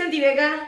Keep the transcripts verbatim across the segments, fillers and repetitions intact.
Santi Vega.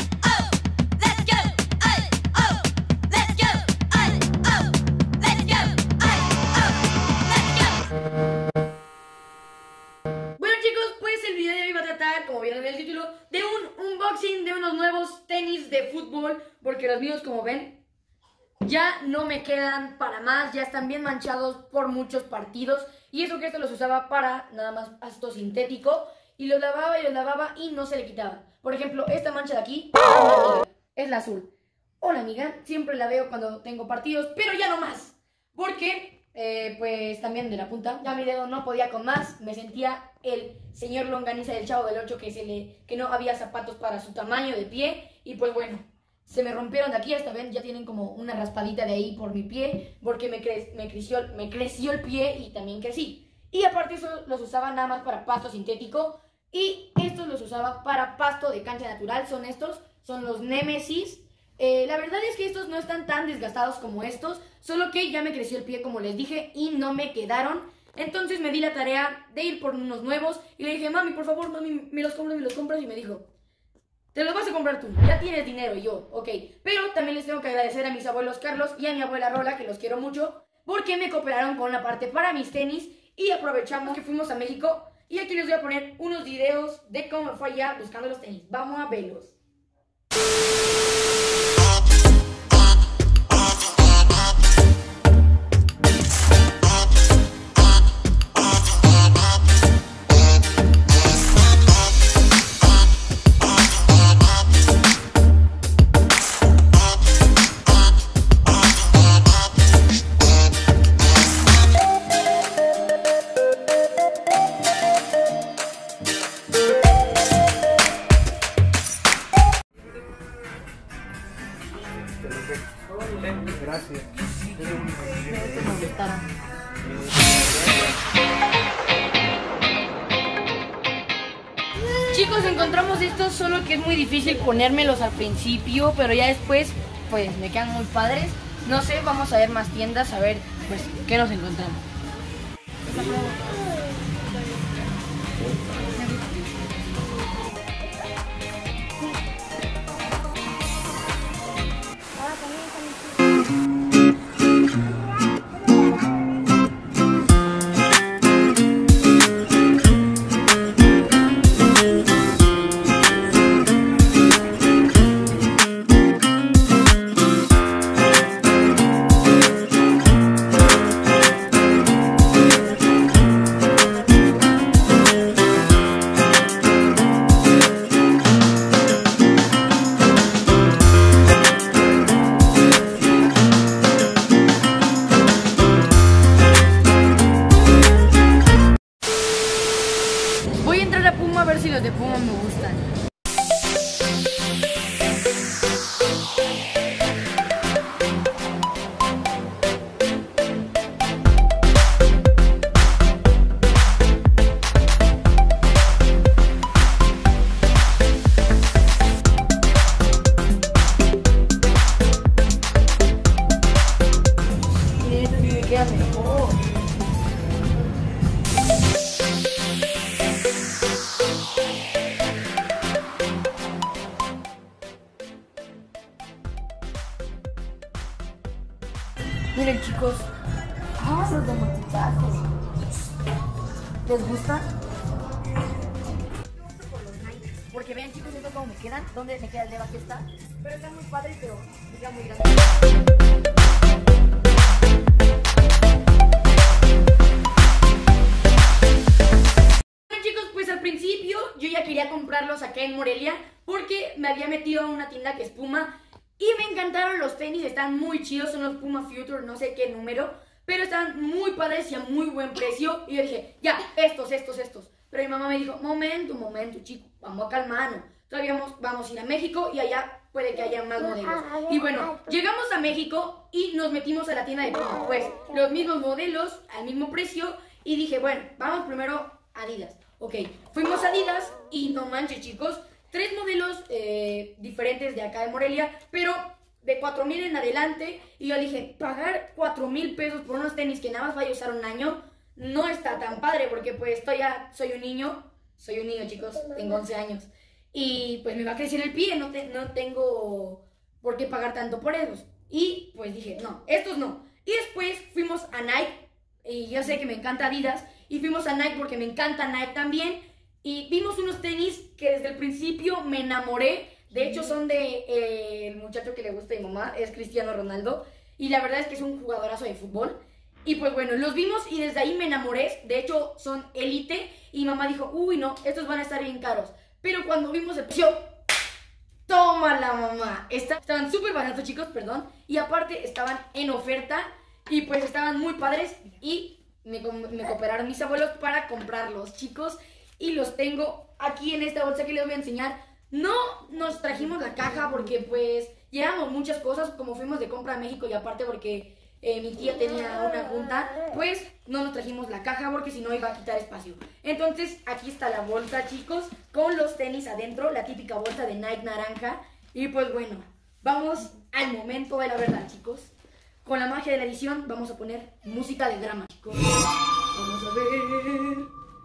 Bueno chicos, pues el video de hoy va a tratar, como vieron en el título, de un unboxing de unos nuevos tenis de fútbol, porque los míos, como ven, ya no me quedan para más, ya están bien manchados por muchos partidos. Y eso que esto los usaba para nada más pasto sintético, y los lavaba y los lavaba y no se le quitaba. Por ejemplo, esta mancha de aquí, amiga, es la azul. Hola amiga, siempre la veo cuando tengo partidos, pero ya no más. Porque, eh, pues también de la punta, ya mi dedo no podía con más. Me sentía el señor longaniza del Chavo del Ocho que, se le, que no había zapatos para su tamaño de pie. Y pues bueno, se me rompieron de aquí, hasta ven, ya tienen como una raspadita de ahí por mi pie, porque me, cre me, creció, me creció el pie y también crecí. Y aparte eso los usaba nada más para pasto sintético, y estos los usaba para pasto de cancha natural. Son estos, son los Nemesis. Eh, la verdad es que estos no están tan desgastados como estos, solo que ya me creció el pie, como les dije, y no me quedaron. Entonces me di la tarea de ir por unos nuevos, y le dije, mami, por favor, mami, me los compras, me los compras, y me dijo, te los vas a comprar tú, ya tienes dinero. Y yo, ok. Pero también les tengo que agradecer a mis abuelos Carlos y a mi abuela Rola, que los quiero mucho, porque me cooperaron con la parte para mis tenis. Y aprovechamos que fuimos a México, y aquí les voy a poner unos videos de cómo me fue allá buscando los tenis. Vamos a verlos. Gracias. Chicos, encontramos estos, solo que es muy difícil ponérmelos al principio, pero ya después pues me quedan muy padres. No sé, vamos a ver más tiendas, a ver pues qué nos encontramos. Voy a entrar a Puma a ver si los de Puma me gustan. Miren, estos sí me quedan mejor. Miren chicos, ah, los de multitacos. ¿Les gustan? Porque vean chicos, esto cómo me quedan, dónde me queda el dedo, aquí está. Pero están muy padres, pero me quedan muy grandes. Bueno chicos, pues al principio yo ya quería comprarlos acá en Morelia, porque me había metido a una tienda que es Puma. Y me encantaron los tenis, están muy chidos, son los Puma Future, no sé qué número, pero están muy padres y a muy buen precio. Y yo dije, ya, estos, estos, estos. Pero mi mamá me dijo, momento, momento, chico, vamos a calmarnos. Todavía vamos, vamos a ir a México y allá puede que haya más modelos. Y bueno, llegamos a México y nos metimos a la tienda de Puma. Pues los mismos modelos, al mismo precio. Y dije, bueno, vamos primero a Adidas. Ok, fuimos a Adidas y no manches chicos, tres modelos eh, diferentes de acá de Morelia, pero de cuatro mil en adelante. Y yo dije, pagar cuatro mil pesos por unos tenis que nada más vaya a usar un año, no está tan padre, porque pues estoy ya, soy un niño, soy un niño chicos, tengo once años. y pues me va a crecer el pie, no, te, no tengo por qué pagar tanto por esos. Y pues dije, no, estos no. Y después fuimos a Nike, y yo sé que me encanta Adidas, y fuimos a Nike porque me encanta Nike también, y vimos unos tenis que desde el principio me enamoré. De hecho son de eh, el muchacho que le gusta a mi mamá, es Cristiano Ronaldo, y la verdad es que es un jugadorazo de fútbol. Y pues bueno, los vimos y desde ahí me enamoré. De hecho son Elite, y mi mamá dijo, uy no, estos van a estar bien caros. Pero cuando vimos el precio, toma la mamá. Estaban súper baratos, chicos, perdón. Y aparte estaban en oferta. Y pues estaban muy padres. Y me, me cooperaron mis abuelos para comprarlos, chicos. Y los tengo aquí en esta bolsa que les voy a enseñar. No nos trajimos la caja porque pues llevamos muchas cosas. Como fuimos de compra a México y aparte porque eh, mi tía tenía una junta, pues no nos trajimos la caja porque si no iba a quitar espacio. Entonces aquí está la bolsa, chicos, con los tenis adentro, la típica bolsa de Nike naranja. Y pues bueno, vamos al momento de la verdad, chicos. Con la magia de la edición vamos a poner música de drama, chicos. Vamos a ver.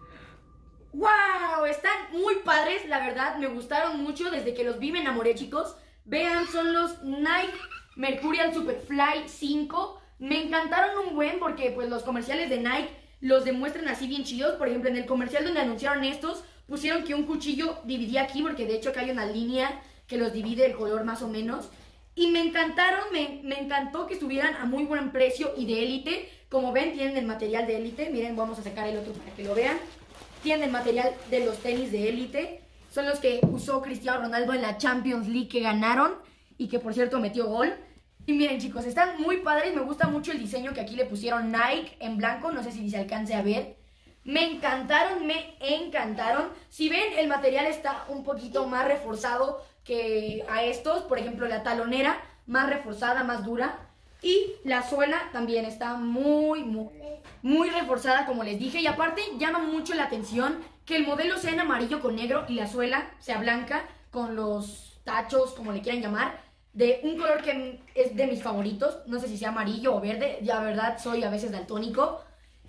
¡Wow! Están muy padres, la verdad, me gustaron mucho. Desde que los vi me enamoré, chicos. Vean, son los Nike Mercurial Superfly cinco. Me encantaron un buen porque pues los comerciales de Nike los demuestran así bien chidos. Por ejemplo, en el comercial donde anunciaron estos, pusieron que un cuchillo dividía aquí, porque de hecho acá hay una línea que los divide el color más o menos. Y me encantaron, me, me encantó que estuvieran a muy buen precio y de élite. Como ven, tienen el material de élite. Miren, vamos a sacar el otro para que lo vean. Tienen el material de los tenis de élite. Son los que usó Cristiano Ronaldo en la Champions League que ganaron. Y que por cierto metió gol. Y miren, chicos, están muy padres. Me gusta mucho el diseño que aquí le pusieron Nike en blanco. No sé si se alcance a ver. Me encantaron, me encantaron. Si ven, el material está un poquito más reforzado que a estos. Por ejemplo, la talonera más reforzada, más dura. Y la suela también está muy, muy, muy reforzada, como les dije. Y aparte llama mucho la atención que el modelo sea en amarillo con negro y la suela sea blanca con los tachos, como le quieran llamar, de un color que es de mis favoritos. No sé si sea amarillo o verde, ya verdad soy a veces daltónico.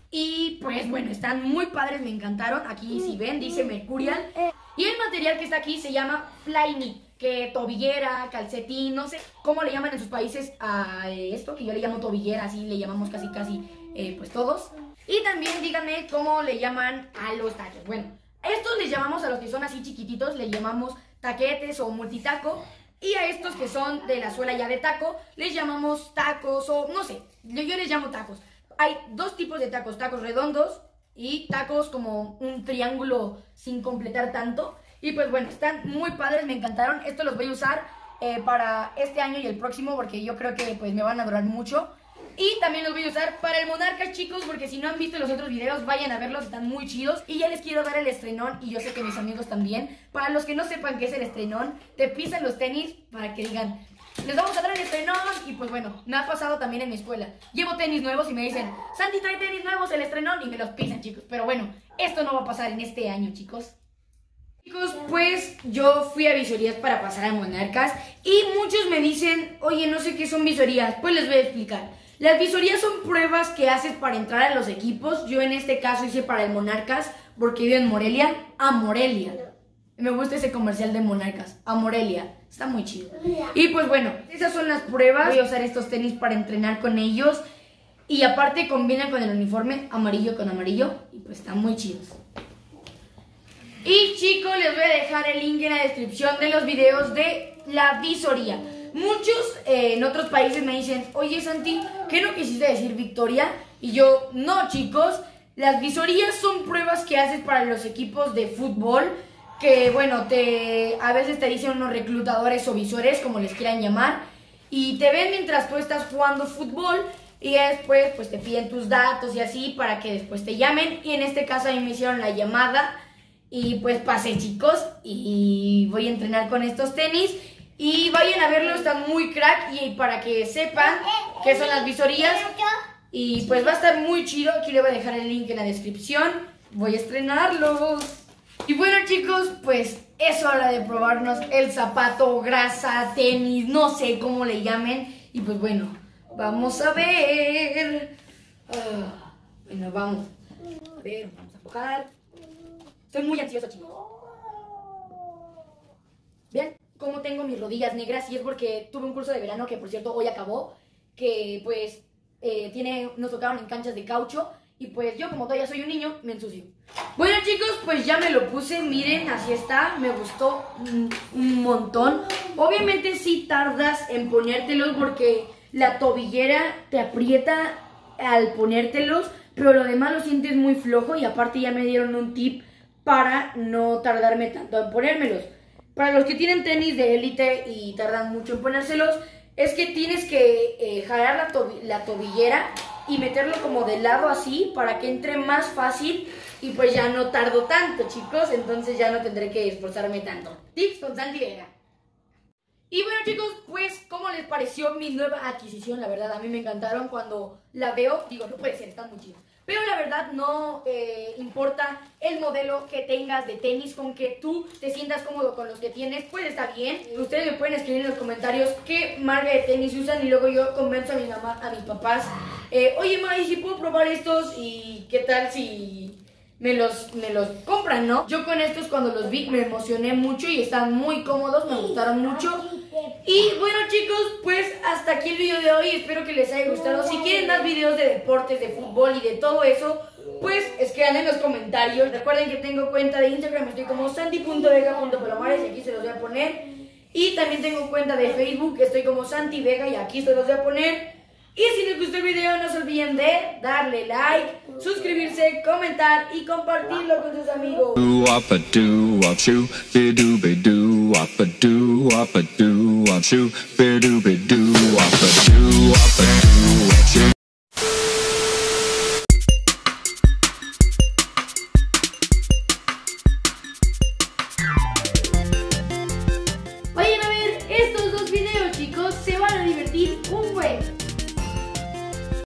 Y pues bueno, están muy padres, me encantaron. Aquí si ven dice Mercurial. Y el material que está aquí se llama Flyknit, que tobillera, calcetín, no sé cómo le llaman en sus países a esto, que yo le llamo tobillera, así le llamamos casi casi eh, pues todos. Y también díganme cómo le llaman a los tachos. Bueno, estos les llamamos a los que son así chiquititos, le llamamos taquetes o multitaco. Y a estos que son de la suela ya de taco, les llamamos tacos o no sé, yo, yo les llamo tacos. Hay dos tipos de tacos, tacos redondos y tacos como un triángulo sin completar tanto. Y pues bueno, están muy padres, me encantaron. Estos los voy a usar eh, para este año y el próximo porque yo creo que pues me van a durar mucho. Y también los voy a usar para el Monarcas, chicos, porque si no han visto los otros videos, vayan a verlos, están muy chidos. Y ya les quiero dar el estrenón, y yo sé que mis amigos también. Para los que no sepan qué es el estrenón, te pisan los tenis para que digan, les vamos a dar el estrenón. Y pues bueno, me ha pasado también en mi escuela. Llevo tenis nuevos y me dicen, Santi, trae tenis nuevos, el estrenón, y me los pisan, chicos. Pero bueno, esto no va a pasar en este año, chicos. Chicos, pues yo fui a visorías para pasar a Monarcas y muchos me dicen, oye, no sé qué son visorías. Pues les voy a explicar. Las visorías son pruebas que haces para entrar a los equipos. Yo en este caso hice para el Monarcas porque vivo en Morelia. A Morelia. Me gusta ese comercial de Monarcas. A Morelia. Está muy chido. Y pues bueno, esas son las pruebas. Voy a usar estos tenis para entrenar con ellos. Y aparte combinan con el uniforme amarillo con amarillo. Y pues están muy chidos. Y chicos, les voy a dejar el link en la descripción de los videos de la visoría. Muchos eh, en otros países me dicen, oye Santi, ¿qué no quisiste decir victoria? Y yo, no chicos, las visorías son pruebas que haces para los equipos de fútbol. Que bueno, te a veces te dicen unos reclutadores o visores, como les quieran llamar. Y te ven mientras tú estás jugando fútbol. Y después pues te piden tus datos y así para que después te llamen. Y en este caso a mí me hicieron la llamada. Y pues pasé, chicos, y voy a entrenar con estos tenis. Y vayan a verlo, están muy crack. Y para que sepan qué son las visorías. Y pues va a estar muy chido. Aquí le voy a dejar el link en la descripción. Voy a estrenarlos. Y bueno, chicos, pues es hora de probarnos el zapato, grasa, tenis, no sé cómo le llamen. Y pues bueno, vamos a ver. Uh, bueno, vamos. A ver, vamos a aflojar. Estoy muy ansioso, chicos. cómo tengo mis rodillas negras y es porque tuve un curso de verano que por cierto hoy acabó, que pues eh, tiene, nos tocaron en canchas de caucho y pues yo como todavía soy un niño me ensucio. Bueno chicos, pues ya me lo puse, miren, así está, me gustó un, un montón. Obviamente sí tardas en ponértelos porque la tobillera te aprieta al ponértelos, pero lo demás lo sientes muy flojo y aparte ya me dieron un tip para no tardarme tanto en ponérmelos. Para los que tienen tenis de élite y tardan mucho en ponérselos, es que tienes que eh, jalar la, tobi la tobillera y meterlo como de lado así para que entre más fácil y pues ya no tardo tanto, chicos, entonces ya no tendré que esforzarme tanto. Tips con Santi Vega. Y bueno chicos, pues ¿cómo les pareció mi nueva adquisición? La verdad a mí me encantaron, cuando la veo digo, no puede ser, están muy chidos. Pero la verdad no eh, importa el modelo que tengas de tenis, con que tú te sientas cómodo con los que tienes, pues está bien. Ustedes me pueden escribir en los comentarios qué marca de tenis usan y luego yo convenzo a mi mamá, a mis papás. Eh, Oye, ma, ¿y si puedo probar estos? ¿Y qué tal si me los, me los compran, no? Yo con estos cuando los vi me emocioné mucho y están muy cómodos, me gustaron mucho. Y bueno chicos, pues hasta aquí el video de hoy, espero que les haya gustado. Si quieren más videos de deportes, de fútbol y de todo eso, pues escriban en los comentarios. Recuerden que tengo cuenta de Instagram, estoy como santi punto vega punto palomares y aquí se los voy a poner. Y también tengo cuenta de Facebook, estoy como Santi Vega y aquí se los voy a poner. Y si les gustó el video no se olviden de darle like, suscribirse, comentar y compartirlo con sus amigos. Up a do, up a do, up shoe, be do, be do, up a do, up a